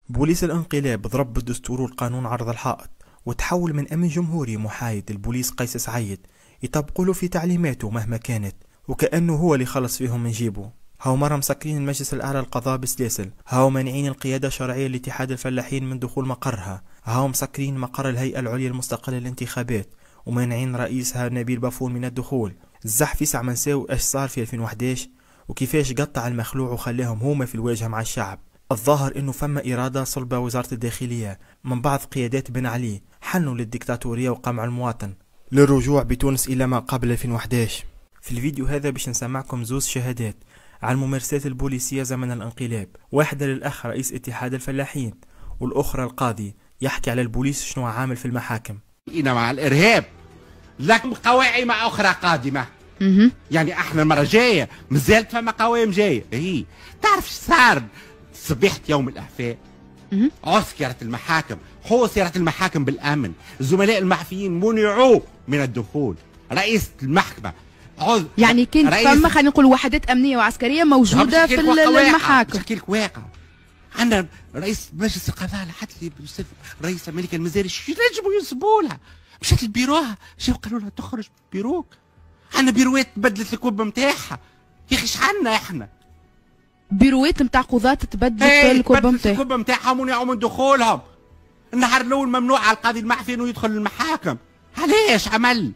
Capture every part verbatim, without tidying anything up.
بوليس الانقلاب ضرب بالدستور والقانون عرض الحائط، وتحول من أمن جمهوري محايد البوليس قيس سعيد يطبقوا له في تعليماته مهما كانت، وكأنه هو اللي خلص فيهم من جيبه. هاو مرة مسكرين المجلس الأعلى للقضاء بسلاسل، هاو مانعين القيادة الشرعية لاتحاد الفلاحين من دخول مقرها، هاو مسكرين مقر الهيئة العليا المستقلة للانتخابات ومانعين رئيسها نبيل بافون من الدخول. الزحف يسع ما نساو ايش صار في ألفين وأحد عشر وكيفاش قطع المخلوع وخلاهم هما في الواجهة مع الشعب. الظاهر انه فما إرادة صلبة وزارة الداخلية من بعض قيادات بن علي حنوا للديكتاتورية وقمع المواطن للرجوع بتونس إلى ما قبل ألفين وأحد عشر. في الفيديو هذا باش نسمعكم زوز شهادات على الممارسات البوليسية زمن الانقلاب، واحدة للأخ رئيس اتحاد الفلاحين والأخرى القاضي يحكي على البوليس شنو عامل في المحاكم. إنا مع الإرهاب لكن قوائم أخرى قادمة. يعني احنا المرة الجاية مازالت فما قوائم جاية. هي تعرف صار صبيحة يوم الإعفاء؟ عسكرت المحاكم، حوصرت المحاكم بالأمن، الزملاء المعفيين منعوا من الدخول، رئيس المحكمة عز... يعني كنت فما خلينا نقول وحدات أمنية وعسكرية موجودة في المحاكم. بحكي لك واقع. عندنا رئيس مجلس القضاء لحد لي رئيس الملكة المزاري شو ينجموا ينصبوا لها؟ مشات لبيروها، شو قالوا لها تخرج بيروك؟ عندنا بيروات تبدلت الكوب نتاعها. يا اخي عندنا احنا بيروات نتاع قضاة تبدلت الكوب نتاعها الكوب نتاعهم ومنعوا من دخولهم. النهار الاول ممنوع على القاضي المعفي انه يدخل المحاكم. علاش عمل؟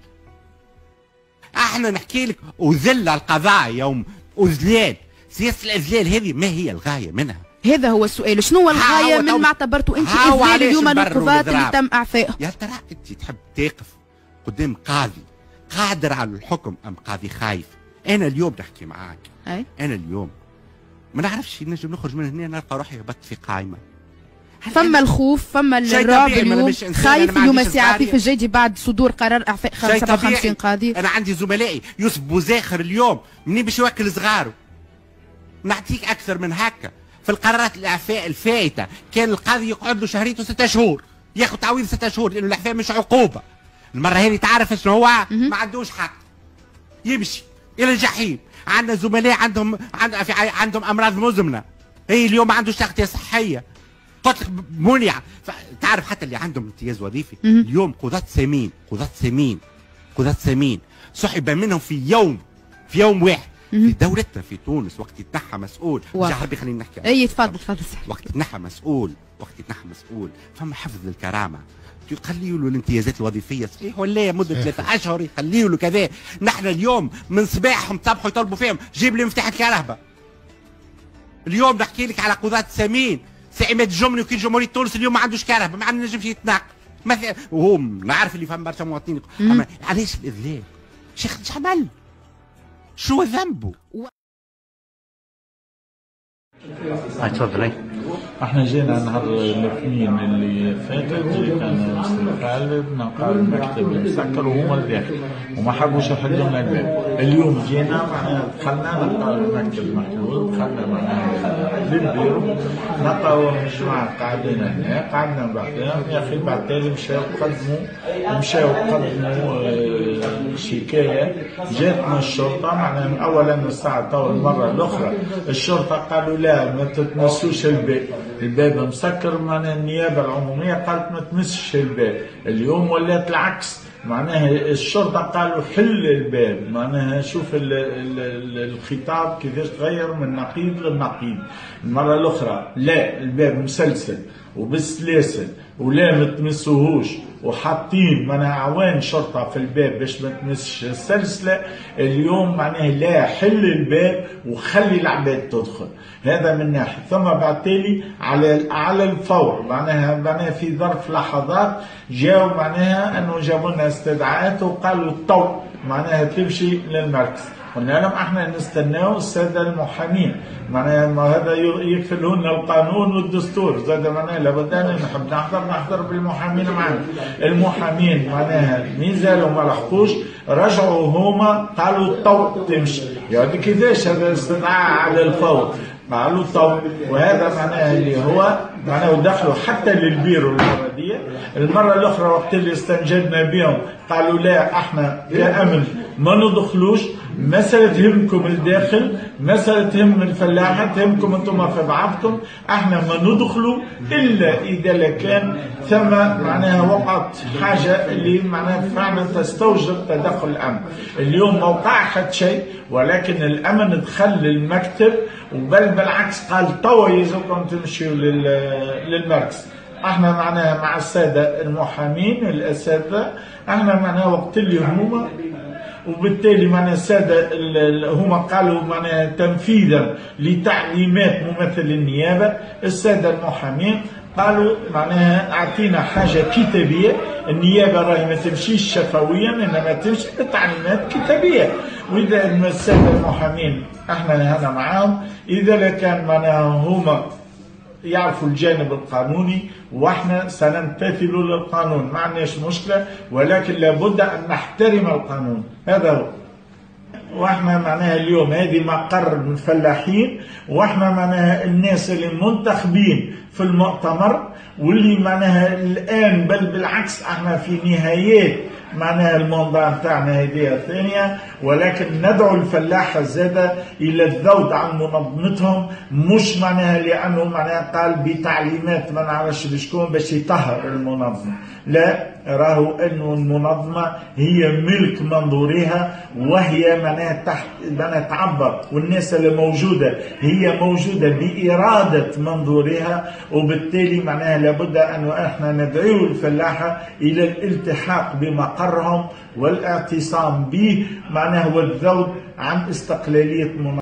احنا نحكي لك وذل القضاء يوم وذلال. سياسة الإذلال هذه ما هي الغاية منها؟ هذا هو السؤال، شنو هو الغاية من ما اعتبرته انت إذلال اليوم للقضاة اللي تم اعفائهم؟ يا ترى انت تحب تقف قدام قاضي قادر على الحكم ام قاضي خايف؟ انا اليوم نحكي معاك، أي؟ انا اليوم ما نعرفش نجم نخرج من هنا نلقى روحي هبطت في قائمة. فما الخوف، فما الرعب اليوم، خايف اليوم سي عفيف الجيدي بعد صدور قرار اعفاء سبعة وخمسين قاضي. انا عندي زملائي يوسف بوزاخر اليوم منين باش يوكل صغاره. نعطيك اكثر من هكا، في القرارات الاعفاء الفائته كان القاضي يقعد له شهرين وستة شهور ياخذ تعويض ستة شهور لانه الاعفاء مش عقوبه. المره هذه تعرف شنو هو؟ ما عندوش حق يمشي الى الجحيم. عندنا زملاء عندهم عندهم امراض مزمنه، هي اليوم ما عندوش تغطيه صحيه، قلت لك منع. تعرف حتى اللي عندهم امتياز وظيفي اليوم قضاة سمين، قضاة سمين، قضاة سمين سحب منهم في يوم، في يوم واحد. في دولتنا في تونس وقت يتنحى مسؤول، جعبي خلينا نحكي. اي تفضل تفضل. وقت يتنحى مسؤول، وقت يتنحى مسؤول فما حفظ للكرامه، يخليوا له الامتيازات الوظيفيه صحيح ولا مده ثلاثة اشهر يخليوا له كذا. نحن اليوم من صباحهم طبحوا يطلبوا فيهم جيب لي مفتاح الكهرباء. اليوم نحكي لك على قضاة سمين، سي عماد الجملي وكيل جمهوريه تونس اليوم ما عندوش كهرباء، ما نجمش يتنقل مثلا. وهو نعرف اللي فهم برشا مواطنين. علاش الاذلال؟ شيخ ايش عمل؟ شو ذنبه؟ هاي تفضلي. احنا جينا نهار الاثنين اللي فاتت اللي كان مستر خالد نلقى المكتب مسكر وهما الداخل وما حبوش يحلوا لنا الباب. اليوم جينا معناها دخلنا نلقى المكتب محلول، دخلنا معناها للبيرو نلقاو الجماعه قاعدين هنا، قعدنا بعدها يا اخي بعد تالي مشاو قدموا مشاو قدموا شكايه جات من الشرطه. معناها اولا الساعه تو المره الاخرى الشرطه قالوا لا ما تتمسوش الباب، الباب مسكر. معناها النيابه العموميه قالت ما تمسش الباب. اليوم ولات العكس، معناها الشرطه قالوا حل الباب. معناها شوف ال ال الخطاب كيفاش تغير من نقيض للنقيض. المره الاخرى لا الباب مسلسل وبالسلاسل ولا ما تمسوهوش وحاطين معناها عوان شرطه في الباب باش ما تمسش السلسله. اليوم معناها لا حل الباب وخلي العباد تدخل. هذا من ناحيه. ثم بعد تالي على على الفور معناها معناها في ظرف لحظات جاوا معناها انه جابوا لنا استدعاءات وقالوا تو معناها تمشي للمركز. قلنا لهم احنا نستناو الساده المحامين، معناها هذا يكفل لنا القانون والدستور. زاد معناها لابد ان نحب نحضر نحضر بالمحامين معنا. المحامين معناها مين زالوا ما لحقوش، رجعوا هما قالوا تو تمشي. يعني كيفاش هذا استدعاء على الفور؟ قالوا تو. وهذا معناها اللي هو معناها ودخلوا حتى للبيرو المرة دي. المرة الأخرى وقت اللي استنجدنا بهم قالوا لا احنا كأمن ما ندخلوش، مسألة تهمكم الداخل، مسألة تهم الفلاحة، تهمكم انتم في بعضكم، احنا ما ندخلوا الا اذا كان ثم معناها وقعت حاجة اللي معناها فعلا تستوجب تدخل الامن. اليوم ما وقع حتى شيء، ولكن الامن دخل للمكتب، وبل بالعكس قال توا يلزمكم تمشيوا للمركز. احنا معناها مع السادة المحامين الاساتذة، احنا معناها وقت اللي هما، وبالتالي معناها السادة هما قالوا معناها تنفيذا لتعليمات ممثل النيابة، السادة المحامين قالوا معناها اعطينا حاجة كتابية، النيابة راهي ما تمشيش شفويا انما تمشي بتعليمات كتابية. واذا السادة المحامين احنا هنا معاهم، اذا كان معناها هما يعرفوا الجانب القانوني واحنا سنمتثل للقانون، ما عندناش مشكله، ولكن لابد ان نحترم القانون. هذا هو. واحنا معناها اليوم هذه مقر الفلاحين، واحنا معناها الناس اللي منتخبين في المؤتمر، واللي معناها الان بل بالعكس احنا في نهايات معناها المنظار تاعنا هذه الثانيه، ولكن ندعو الفلاحه الزاده الى الذود عن منظمتهم، مش معناها لانه معناها قال بتعليمات ما نعرفش بشكون باش يطهر المنظمه، لا، راهو انه المنظمه هي ملك منظوريها، وهي معناها تحت معناها تعبر، والناس اللي موجوده هي موجوده باراده منظوريها، وبالتالي معناها لابد ان احنا ندعو الفلاحه الى الالتحاق بمقرهم والاعتصام به معناها والذود عن استقلاليه منظمة.